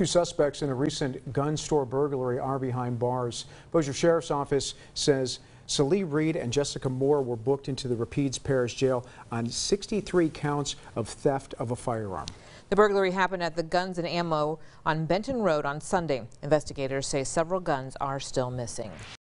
Two suspects in a recent gun store burglary are behind bars. Bossier Sheriff's Office says Salih Reed and Jessica Moore were booked into the Rapides Parish Jail on 63 counts of theft of a firearm. The burglary happened at the Guns and Ammo on Benton Road on Sunday. Investigators say several guns are still missing.